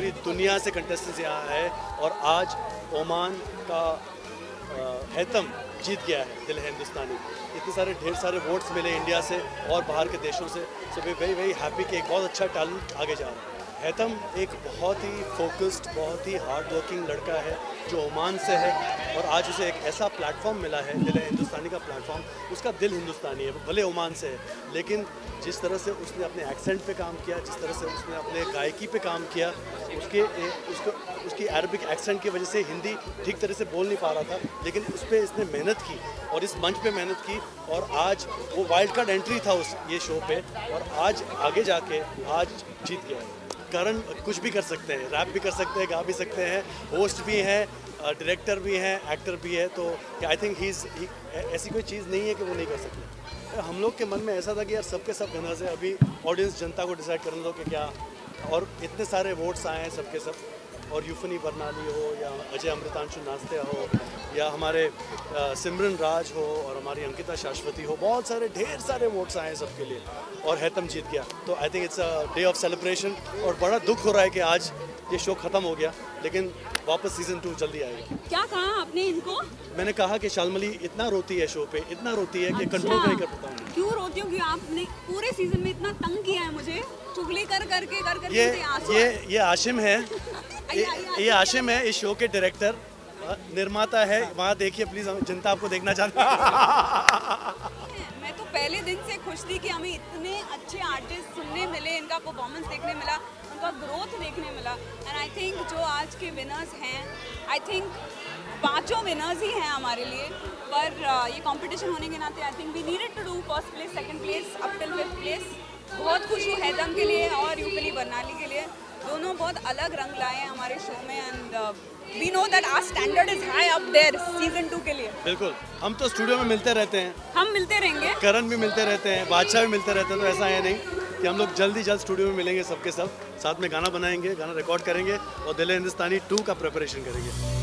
पूरी दुनिया से कंटेस्टेंट्स यहाँ आए और आज ओमान का हैतम जीत गया है दिल है हिंदुस्तानी। इतने सारे ढेर सारे वोट्स मिले इंडिया से और बाहर के देशों से, so we very very happy कि एक बहुत अच्छा टैलेंट आगे जा रहा है। हैतम एक बहुत ही फोकस्ड, बहुत ही हार्ड वर्किंग लड़का है जो ओमान से है और आज उसे एक ऐसा प्लेटफॉर्म मिला है, दिल है हिंदुस्तानी का प्लेटफॉर्म। उसका दिल हिंदुस्तानी है, भले ओमान से है, लेकिन जिस तरह से उसने अपने एक्सेंट पे काम किया, जिस तरह से उसने अपने गायकी पे काम किया, उसकी अरबिक एक्सेंट की वजह से हिंदी ठीक तरह से बोल नहीं पा रहा था, लेकिन उस पर इसने मेहनत की और इस मंच पे मेहनत की और आज वो वाइल्ड कार्ड एंट्री था उस ये शो पे और आज आगे जाके आज जीत गया है। करण कुछ भी कर सकते हैं, रैप भी कर सकते हैं, गा भी सकते हैं, होस्ट भी हैं, डायरेक्टर भी हैं, एक्टर भी है, तो आई थिंक ऐसी कोई चीज़ नहीं है कि वो नहीं कर सकते। हम लोग के मन में ऐसा था कि यार सबके सब विनर्स है, अभी ऑडियंस जनता को डिसाइड करने दो कि क्या, और इतने सारे वोट्स आए हैं सबके सब, और यूफनी बरनाली हो या अजय अमृतांशु नास्तिया हो या हमारे सिमरन राज हो और हमारी अंकिता शाश्वती हो, बहुत सारे ढेर सारे वोट्स आए हैं सबके लिए और हैतम जीत गया। तो I think it's a day of celebration और बड़ा दुख हो रहा है कि आज ये शो ख़त्म हो गया, लेकिन वापस सीज़न 2 जल्दी आएगी। क्या कहा आपने इनको? मैंने कहा कि शालमली इतना रोती है शो पे, इतना रोती है कि कंट्रोल नहीं कर पाता हूँ। क्यों रोती हूँ? आपने पूरे सीजन में इतना तंग किया है मुझे, चुगली कर करके ये आशिम है ये आशिम है इस शो के डायरेक्टर, निर्माता है। वहाँ देखिए प्लीज, जनता आपको देखना चाहता मैं तो पहले दिन से खुश थी कि हमें इतने अच्छे आर्टिस्ट सुनने मिले, इनका परफॉर्मेंस देखने मिला, उनका ग्रोथ देखने मिला। एंड आई थिंक जो आज के विनर्स हैं, आई थिंक 5 विनर्स ही हैं हमारे लिए, पर ये कंपटीशन होने के नाते I think we needed to do first place, second place, up till 5th place. बहुत खुश हूँ हैतम के लिए और यूफनी बरनाली के लिए, दोनों बहुत अलग रंग लाए हैं हमारे शो में। And we know that our standard is high up there season 2 के लिए। बिल्कुल, हम तो स्टूडियो में मिलते रहते हैं, हम मिलते रहेंगे, करण भी मिलते रहते हैं, बादशाह भी मिलते रहते हैं, तो ऐसा है नहीं कि हम लोग जल्द ही जल्द स्टूडियो में मिलेंगे सबके सब, साथ में गाना बनाएंगे, गाना रिकॉर्ड करेंगे और दिल है हिंदुस्तानी 2 का प्रिपरेशन करेंगे।